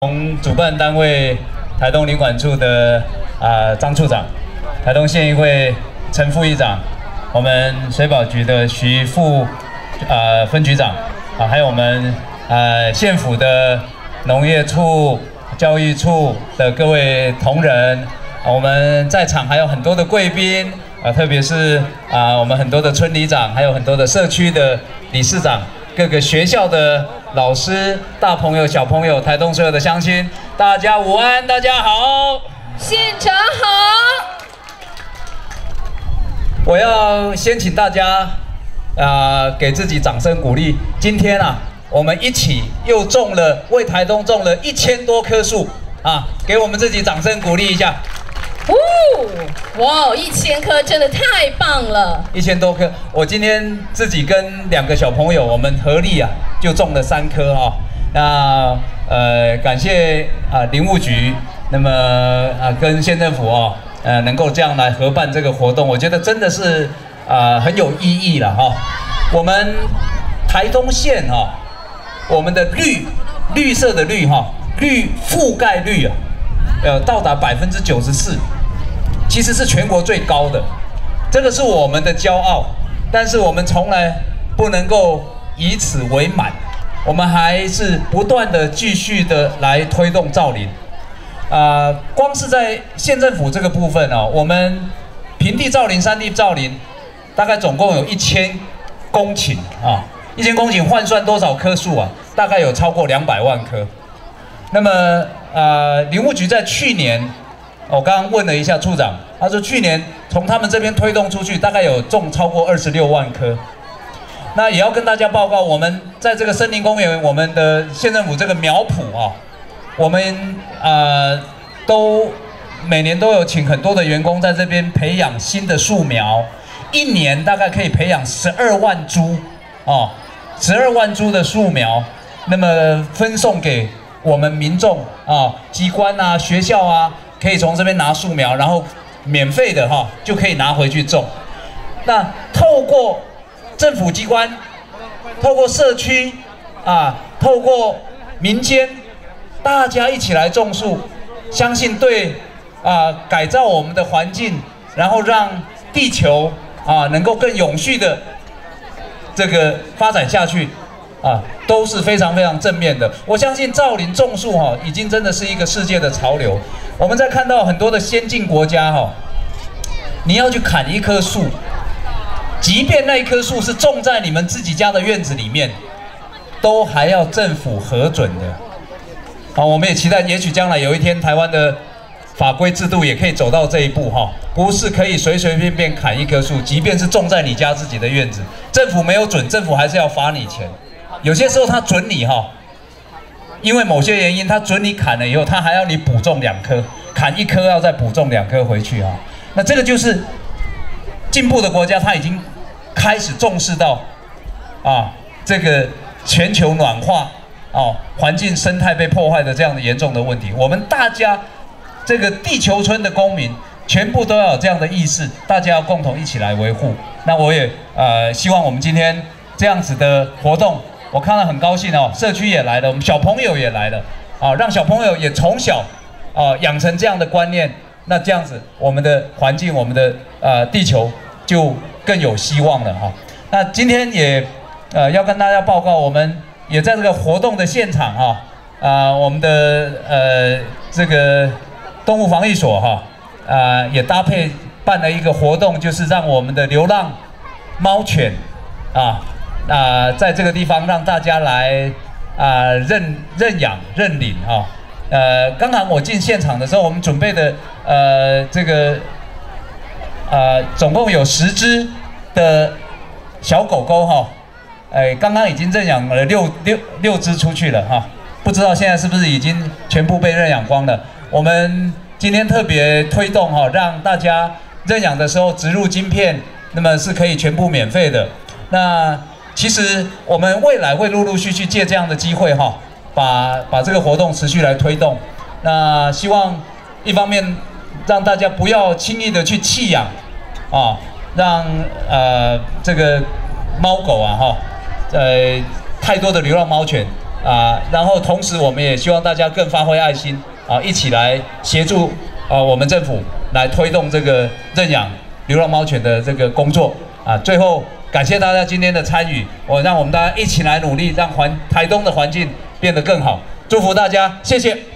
从主办单位台东领管处的张处长，台东县议会陈副议长，我们水保局的徐副分局长还有我们县府的农业处、教育处的各位同仁，我们在场还有很多的贵宾特别是我们很多的村里长，还有很多的社区的理事长。 各个学校的老师、大朋友、小朋友，台东所有的乡亲，大家午安，大家好， 县长好。 我要先请大家给自己掌声鼓励。今天我们一起又为台东种了1000多棵树给我们自己掌声鼓励一下。 哇，1000棵真的太棒了！1000 多棵，我今天自己跟2个小朋友，我们合力就种了3棵那感谢林务局，那么跟县政府能够这样来合办这个活动，我觉得真的是很有意义了我们台东县我们的绿色的绿绿覆盖率到达94%。 其实是全国最高的，这个是我们的骄傲，但是我们从来不能够以此为满，我们还是不断的继续的来推动造林。光是在县政府这个部分我们平地造林、山地造林，大概总共有1000公顷1000公顷换算多少棵树大概有超过200万棵。那么林务局在去年。 我刚刚问了一下处长，他说去年从他们这边推动出去，大概有种超过26万棵。那也要跟大家报告，我们在这个森林公园，我们的县政府这个苗圃我们都每年都有请很多的员工在这边培养新的树苗，1年大概可以培养12万株12万株的树苗，那么分送给我们民众机关学校可以从这边拿树苗，然后免费的就可以拿回去种。那透过政府机关、透过社区透过民间，大家一起来种树，相信对改造我们的环境，然后让地球能够更永续的这个发展下去。 都是非常非常正面的。我相信造林种树已经真的是一个世界的潮流。我们在看到很多的先进国家你要去砍一棵树，即便那一棵树是种在你们自己家的院子里面，都还要政府核准的。我们也期待，也许将来有一天台湾的法规制度也可以走到这一步不是可以随随便便砍一棵树，即便是种在你家自己的院子，政府没有准，政府还是要罚你钱。 有些时候他准你因为某些原因他准你砍了以后，他还要你补种2棵，砍1棵要再补种2棵回去那这个就是进步的国家，他已经开始重视到这个全球暖化环境生态被破坏的这样的严重的问题。我们大家这个地球村的公民全部都要有这样的意识，大家要共同一起来维护。那我也希望我们今天这样子的活动。 我看到很高兴社区也来了，我们小朋友也来了让小朋友也从小养成这样的观念，那这样子我们的环境、我们的地球就更有希望了那今天也要跟大家报告，我们也在这个活动的现场我们的这个动物防疫所也搭配办了一个活动，就是让我们的流浪猫犬在这个地方让大家来认养认领刚好我进现场的时候，我们准备的这个总共有10只的小狗狗刚刚已经认养了六只出去了不知道现在是不是已经全部被认养光了？我们今天特别推动让大家认养的时候植入晶片，那么是可以全部免费的。那 其实我们未来会陆陆续续借这样的机会把这个活动持续来推动。那希望一方面让大家不要轻易的去弃养让这个猫狗太多的流浪猫犬然后同时我们也希望大家更发挥爱心一起来协助我们政府来推动这个认养流浪猫犬的这个工作最后感谢大家今天的参与，让我们大家一起来努力，让台东的环境变得更好，祝福大家，谢谢。